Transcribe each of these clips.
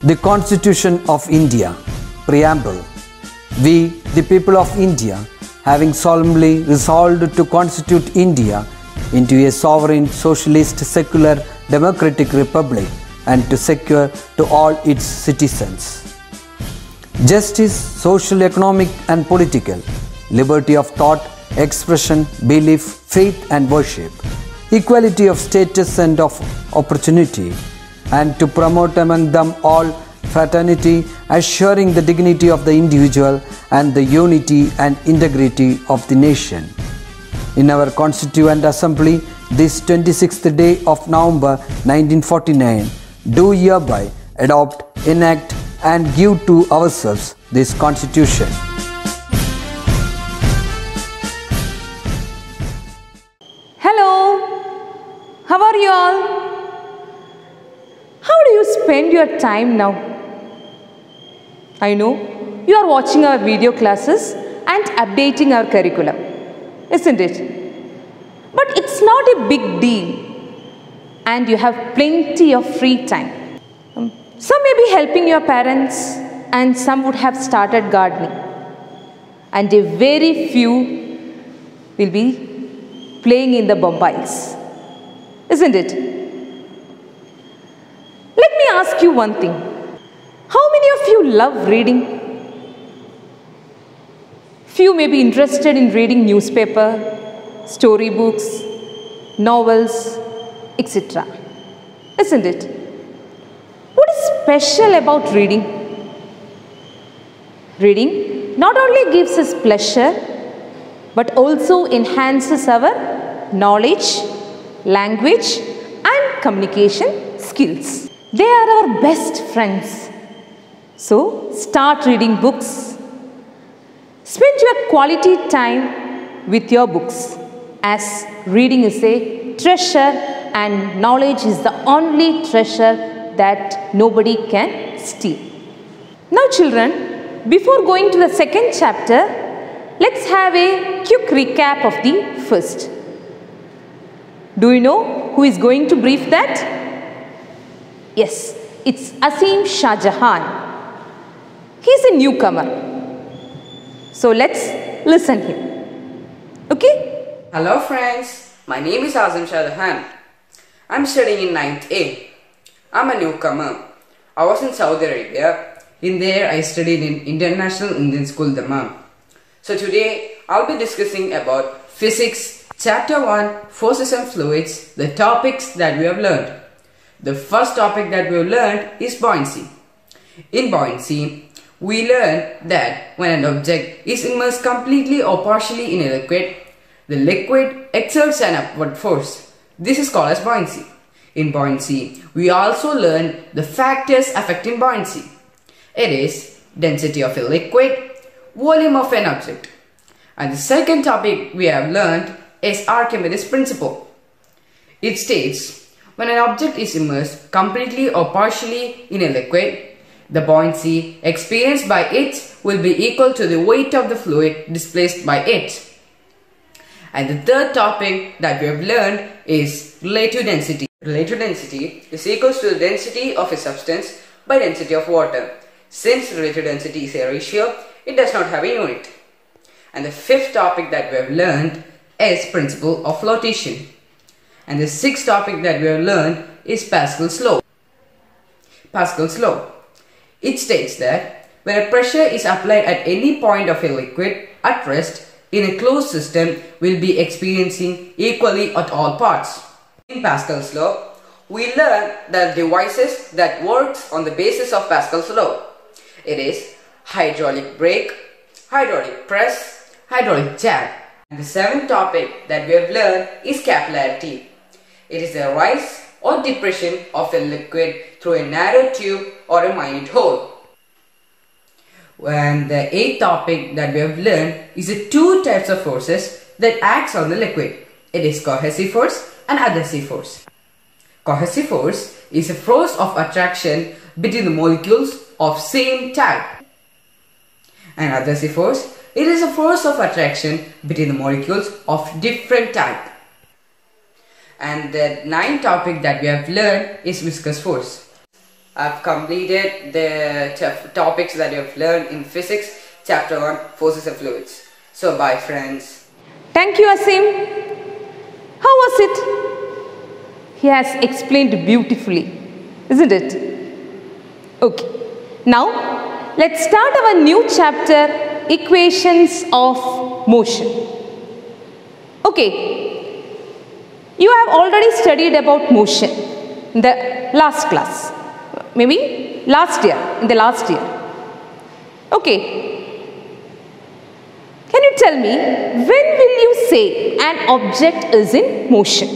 The Constitution of India. Preamble. We, the people of India, having solemnly resolved to constitute India into a sovereign, socialist, secular, democratic republic and to secure to all its citizens justice, social, economic and political, liberty of thought, expression, belief, faith and worship, equality of status and of opportunity, and to promote among them all fraternity, assuring the dignity of the individual and the unity and integrity of the nation. In our Constituent Assembly, this 26th day of November 1949, do hereby adopt, enact and give to ourselves this Constitution. Hello, how are you all? How do you spend your time now? I know you are watching our video classes and updating our curriculum, isn't it? But it's not a big deal and you have plenty of free time. Some may be helping your parents and some would have started gardening and a very few will be playing in the Bombiles, isn't it? Let me ask you one thing. How many of you love reading? Few may be interested in reading newspaper, storybooks, novels, etc. Isn't it? What is special about reading? Reading not only gives us pleasure but also enhances our knowledge, language and communication skills. They are our best friends. So start reading books. Spend your quality time with your books, as reading is a treasure and knowledge is the only treasure that nobody can steal. Now children, before going to the second chapter, let's have a quick recap of the first. Do you know who is going to brief that? Yes, it's Asim Shah Jahan. He is a newcomer. So let's listen him. Okay? Hello friends, my name is Asim Shah Jahan. I'm studying in 9th A. I'm a newcomer. I was in Saudi Arabia. In there I studied in International Indian School, Dammam. So today I'll be discussing about Physics, Chapter 1, Forces and Fluids, the topics that we have learned. The first topic that we have learned is buoyancy. In buoyancy, we learned that when an object is immersed completely or partially in a liquid, the liquid exerts an upward force. This is called as buoyancy. In buoyancy, we also learn the factors affecting buoyancy. It is density of a liquid, volume of an object. And the second topic we have learned is Archimedes' principle. It states, when an object is immersed completely or partially in a liquid, the buoyancy experienced by it will be equal to the weight of the fluid displaced by it. And the third topic that we have learned is relative density. Relative density is equals to the density of a substance by density of water. Since relative density is a ratio, it does not have a unit. And the fifth topic that we have learned is principle of flotation. And the sixth topic that we have learned is Pascal's law. Pascal's law. It states that when a pressure is applied at any point of a liquid at rest in a closed system, will be experiencing equally at all parts. In Pascal's law, we learn the devices that works on the basis of Pascal's law. It is hydraulic brake, hydraulic press, hydraulic jack. And the seventh topic that we have learned is capillarity. It is the rise or depression of a liquid through a narrow tube or a minute hole. And the eighth topic that we have learned is the two types of forces that acts on the liquid. It is cohesive force and adhesive force. Cohesive force is a force of attraction between the molecules of same type. And adhesive force, it is a force of attraction between the molecules of different type. And the ninth topic that we have learned is viscous force. I've completed the topics that you have learned in physics, chapter 1, forces and fluids. So bye friends. Thank you, Asim. How was it? He has explained beautifully, isn't it? Okay. Now, let's start our new chapter, equations of motion. Okay. You have already studied about motion in the last class. Maybe last year, in the last year. Okay. Can you tell me, when will you say an object is in motion?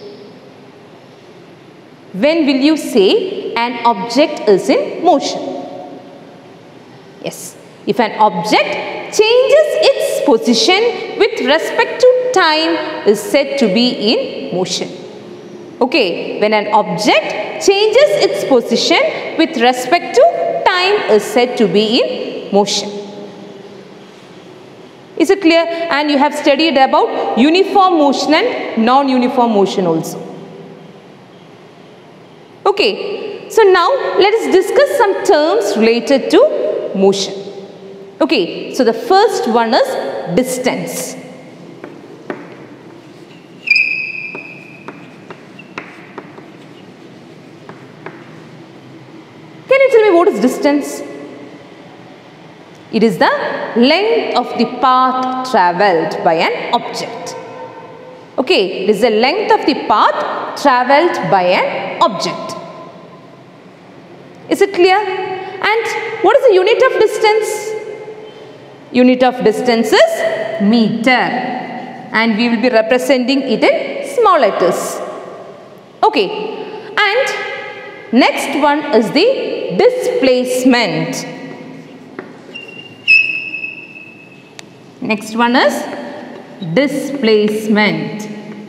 When will you say an object is in motion? Yes, if an object changes its position with respect to time is said to be in motion. Okay, when an object changes its position with respect to time is said to be in motion. Is it clear? And you have studied about uniform motion and non-uniform motion also. Okay, so now let us discuss some terms related to motion. Okay, so the first one is distance. Can you tell me what is distance? It is the length of the path travelled by an object. Okay, it is the length of the path travelled by an object. Is it clear? And what is the unit of distance? Unit of distance is meter. And we will be representing it in small letters. Okay. And next one is the displacement. Next one is displacement.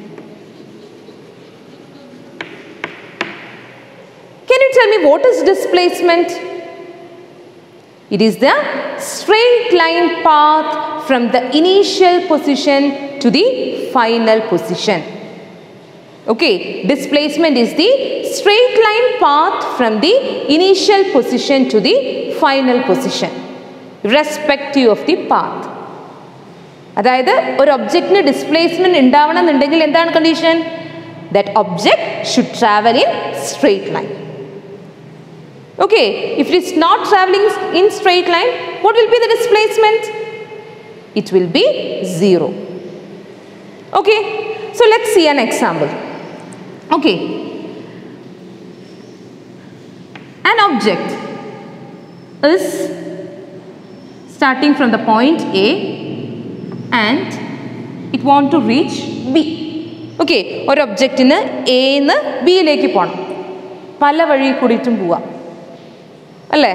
Can you tell me what is displacement? It is the straight line path from the initial position to the final position. Okay, displacement is the straight line path from the initial position to the final position, irrespective of the path. അതായത് ഒരു ഒബ്ജക്റ്റിന് displacement ഉണ്ടാവണം എന്നുണ്ടെങ്കിൽ എന്താണ് condition? That object should travel in straight line. Okay, if it is not travelling in straight line, what will be the displacement? It will be 0. Okay, so let's see an example. Okay, an object is starting from the point A and it want to reach B. Okay, ഒരു ഒബ്ജക്റ്റിന് എന്ന് ബിയിലേക്ക് പോകണം. പല വഴി കൂടിയിട്ടും പോവാം അല്ലേ?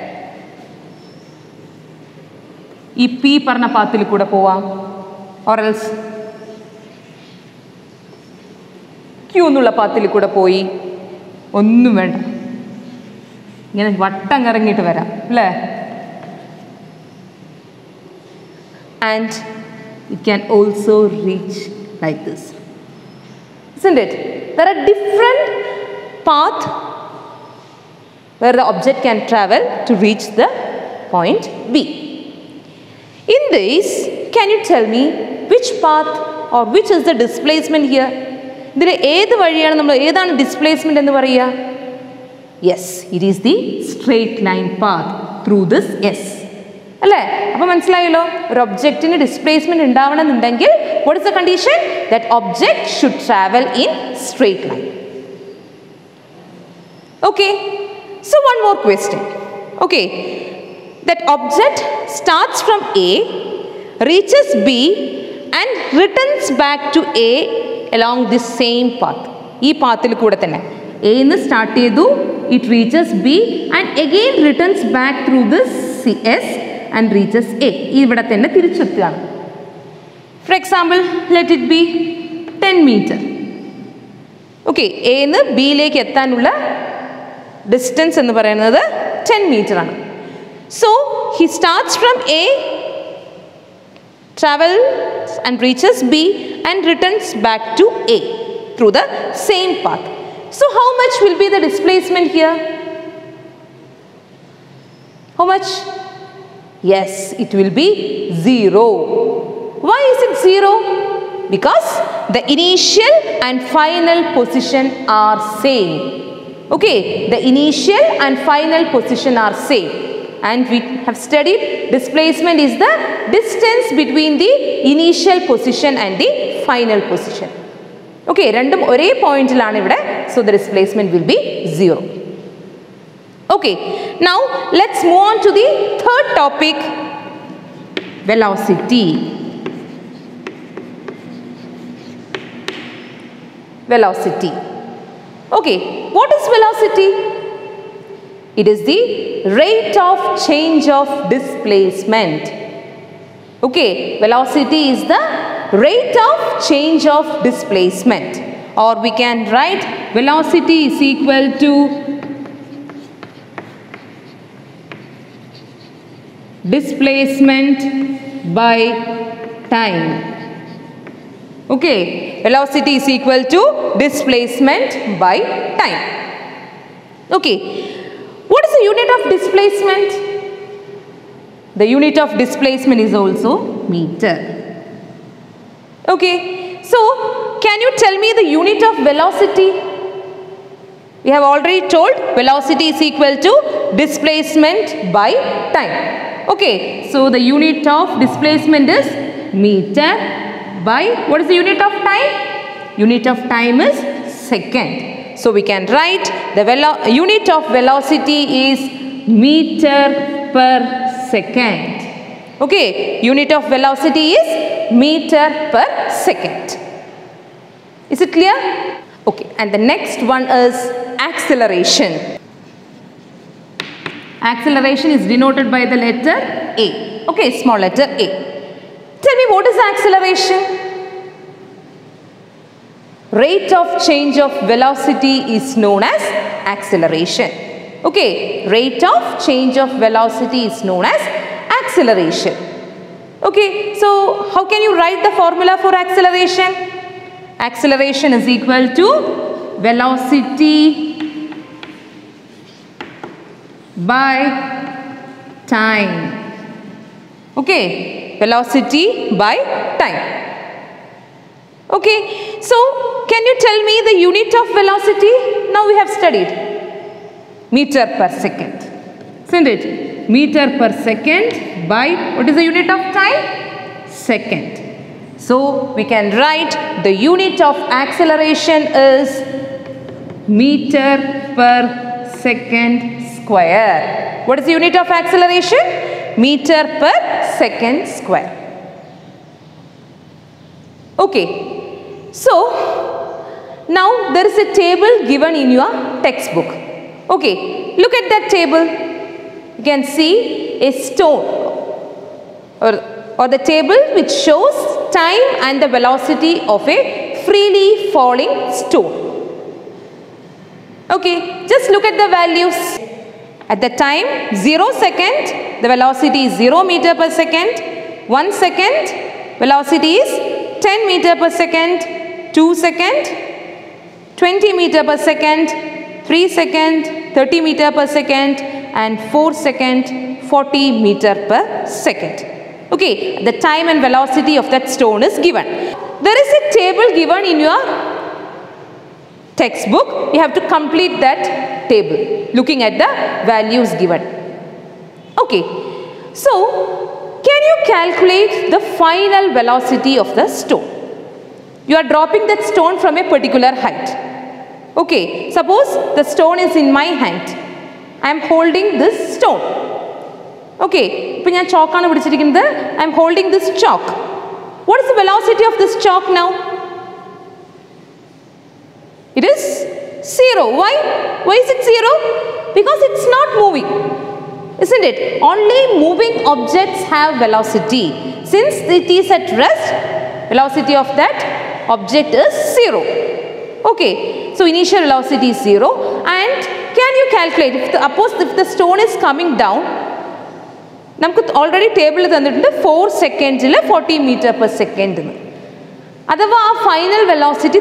ഈ P പറഞ്ഞ പാത്തിൽ കൂടെ പോവാം, or else ക്യൂ എന്നുള്ള പാത്തിൽ കൂടെ പോയി, ഒന്നും വേണ്ട, ഇങ്ങനെ വട്ടം കറങ്ങിയിട്ട് വരാം അല്ലേ? And it can also reach like this, isn't it? There are different paths where the object can travel to reach the point B. In this, can you tell me which path or which is the displacement here? ഇതിൽ ഏത് വഴിയാണ് നമ്മൾ, ഏതാണ് displacement എന്ന് പറയുക? Yes, it is the straight line path through this S. അല്ലേ? അപ്പോൾ മനസ്സിലായല്ലോ, ഒരു ഒബ്ജക്റ്റിന് ഡിസ്പ്ലേസ്മെന്റ് ഉണ്ടാവണമെന്നുണ്ടെങ്കിൽ what is the condition? That object should travel in straight line. Okay, so one more question. Okay, that object starts from A, reaches B and returns back to A along this same path. ഈ പാത്തിൽ കൂടെ തന്നെ A ന്ന് start ചെയ്തു, it reaches B and again returns back through this S and reaches A. ഇവിടെ തന്നെ തിരിച്ചെത്തുകയാണ്. For example, let it be 10 meter. Okay, A ന്ന് B യിലേക്ക് എത്താനുള്ള ഡിസ്റ്റൻസ് എന്ന് പറയുന്നത് 10 meter ആണ്. So, he starts from A, travels and reaches B and returns back to A through the same path. So, how much will be the displacement here? much? Yes, it will be 0. Why is it 0? Because the initial and final position are same. Okay, the initial and final position are same. And we have studied displacement is the distance between the initial position and the final position. Okay, random ഒരേ പോയിന്റിലാണ് ഇവിടെ. So the displacement will be 0. Okay, now let's move on to the third topic, velocity. Velocity. Okay, what is velocity? It is the rate of change of displacement. Okay, velocity is the rate of change of displacement, or we can write velocity is equal to displacement by time. Okay, velocity is equal to displacement by time. Okay, what is the unit of displacement? The unit of displacement is also meter. Okay, so can you tell me the unit of velocity? We have already told velocity is equal to displacement by time. Okay, so the unit of displacement is meter by, what is the unit of time? Unit of time is second. So we can write the unit of velocity is meter per second. Okay, unit of velocity is meter per second. Is it clear? Okay, and the next one is acceleration. Acceleration is denoted by the letter A. Okay, small letter A. Tell me, what is acceleration? Rate of change of velocity is known as acceleration. Okay, rate of change of velocity is known as acceleration. Okay, so how can you write the formula for acceleration? Acceleration is equal to velocity by time. Okay, velocity by time. Okay, so can you tell me the unit of velocity? Now we have studied meter per second, isn't it? Meter per second by, what is the unit of time? Second. So we can write the unit of acceleration is meter per second square. What is the unit of acceleration? Meter per second square. Okay, so now there is a table given in your textbook. Okay, look at that table. You can see a stone or the table which shows time and the velocity of a freely falling stone. Okay, just look at the values. At the time 0 second, the velocity is 0 meter per second. 1 second, velocity is 10 meter per second. 2 second, 20 meter per second. 3 second, 30 meter per second. And 4 second, 40 meter per second. Okay, the time and velocity of that stone is given. There is a table given in your textbook. You have to complete that table looking at the values given. Okay, so can you calculate the final velocity of the stone? You are dropping that stone from a particular height. Okay, suppose the stone is in my hand. I am holding this stone. Okay, I am holding this chalk. What is the velocity of this chalk now? It is 0. Why? Why is it 0? Because it's not moving, isn't it? Only moving objects have velocity. Since it is at rest, velocity of that object is 0. Okay, so initial velocity is 0. And can you calculate, if the stone is coming down, നമുക്ക് already table തന്നിട്ടുണ്ട് 4 seconds 40 meter per second. അഥവാ ആ final velocity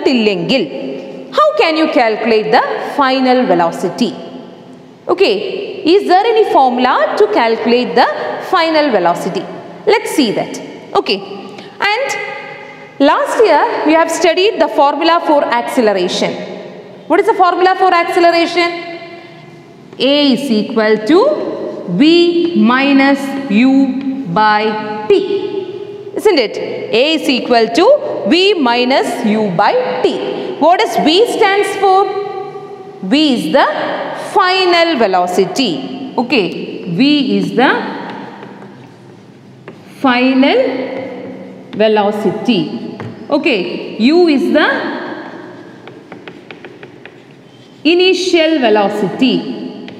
തന്നിട്ടില്ലെങ്കിൽ, how can you calculate the final velocity? Okay, is there any formula to calculate the final velocity? Let's see that. Okay, and last year we have studied the formula for acceleration. What is the formula for acceleration? A is equal to v minus u by t. Isn't it? A is equal to v minus u by t. What does v stands for? V is the final velocity. Okay, v is the final velocity. Okay, u is the initial velocity.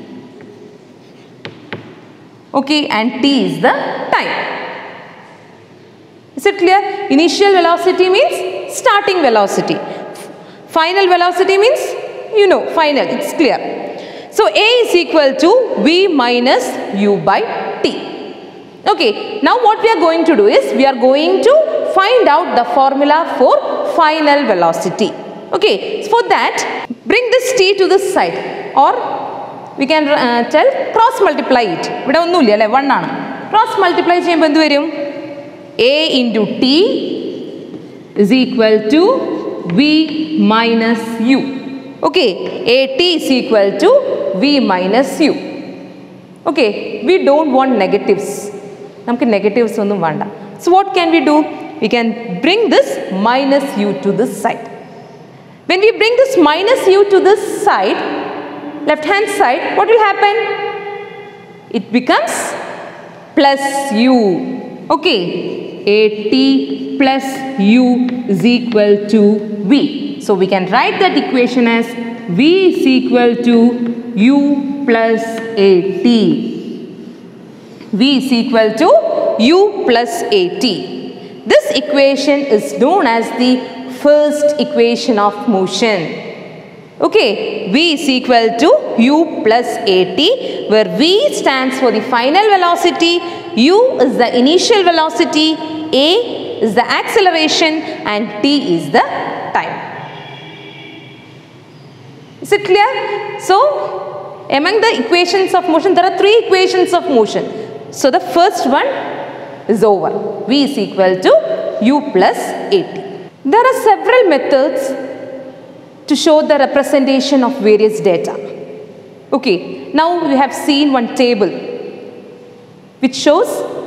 Okay, and t is the time. Is it clear? Initial velocity means starting velocity. Final velocity means, you know, final. It's clear. So A is equal to v minus u by t. Okay, now what we are going to do is, we are going to find out the formula for final velocity. Okay, so for that, bring this t to this side, or we can tell cross multiply it. Cross multiply A into t is equal to v minus u. Okay, AT is equal to v minus u. Okay, we don't want negatives. Negatives. So what can we do? We can bring this minus u to this side. When we bring this minus u to this side, left hand side, what will happen? It becomes plus u. Okay, AT plus u is equal to v. So we can write that equation as v is equal to u plus AT. V is equal to u plus AT. This equation is known as the first equation of motion. Okay, v is equal to u plus AT, where v stands for the final velocity, u is the initial velocity, a is the acceleration, and t is the time. Is it clear? So, among the equations of motion, there are three equations of motion. So, the first one is over. V is equal to u plus AT. There are several methods to show the representation of various data. Okay, now we have seen one table which shows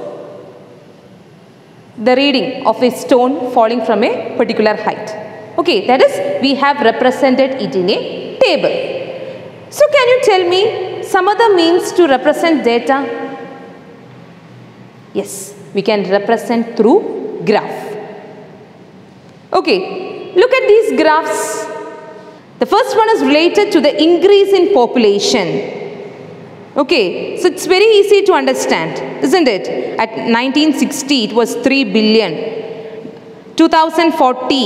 the reading of a stone falling from a particular height. Okay, that is, we have represented it in a table. So can you tell me some other means to represent data? Yes, we can represent through graph. Okay, look at these graphs. The first one is related to the increase in population. Okay, so it's very easy to understand, isn't it? At 1960, it was 3 billion. 2040,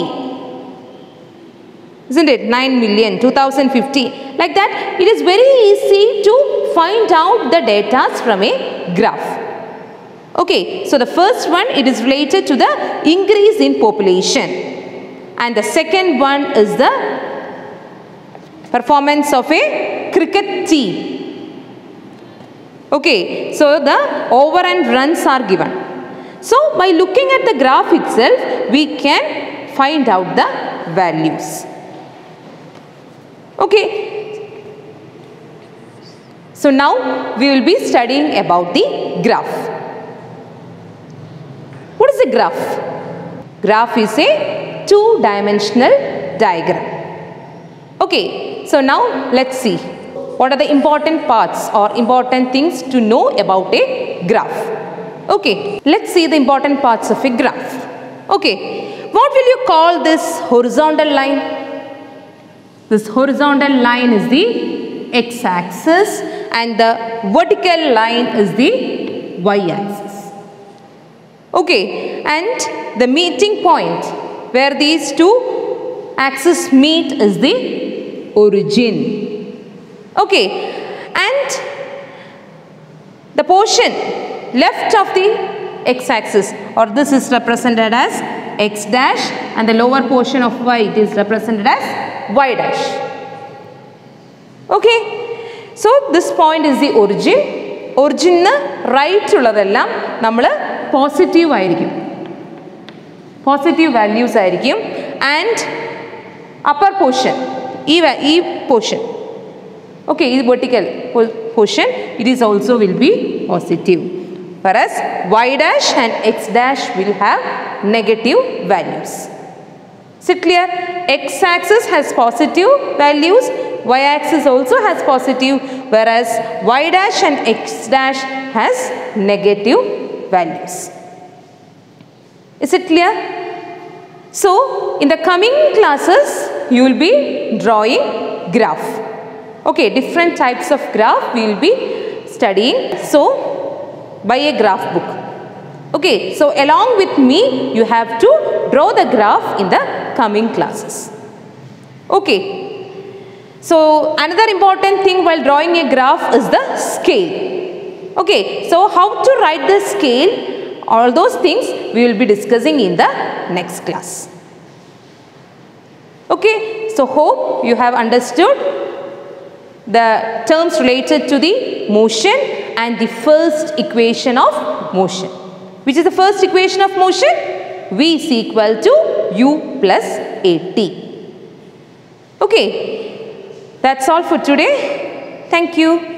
isn't it? 9 million. 2050, like that. It is very easy to find out the data from a graph. Okay, so the first one, it is related to the increase in population. And the second one is the performance of a cricket team. Okay, so the over and runs are given. So by looking at the graph itself, we can find out the values. Okay, so now we will be studying about the graph. What is a graph? Graph is a two-dimensional diagram. Okay, so now let's see what are the important parts or important things to know about a graph. Okay, let's see the important parts of a graph. Okay, what will you call this horizontal line? This horizontal line is the x-axis and the vertical line is the y-axis. Okay, and the meeting point where these two axes meet is the origin. Okay, and the portion left of the x-axis, or this is represented as x dash, and the lower portion of y, it is represented as y dash. Okay, So this point is the origin. Origin right ഉള്ളതെല്ലാം നമ്മൾ positive ആയിരിക്കും, positive values ആയിരിക്കും. And upper portion, ഈ portion, okay, ഈ vertical portion, it is also will be positive. Whereas y dash and x dash will have negative values. Is it clear? X axis has positive values, y axis also has positive, whereas y dash and x dash has negative values. Is it clear? So in the coming classes you will be drawing graph. Okay, different types of graph we will be studying. So by a graph book. Okay, so along with me you have to draw the graph in the coming classes. Okay, so another important thing while drawing a graph is the scale. Okay, so how to write the scale, all those things we will be discussing in the next class. Okay, so hope you have understood the terms related to the motion and the first equation of motion. Which is the first equation of motion? V is equal to u plus at. Okay, that's all for today. Thank you.